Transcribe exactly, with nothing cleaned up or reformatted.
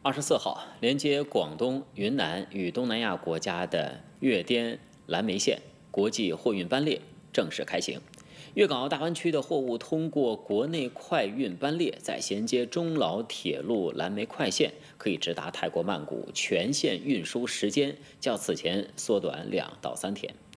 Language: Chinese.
二十四号，连接广东、云南与东南亚国家的粤滇蓝莓线国际货运班列正式开行。粤港澳大湾区的货物通过国内快运班列，在衔接中老铁路蓝莓快线，可以直达泰国曼谷，全线运输时间较此前缩短两到三天。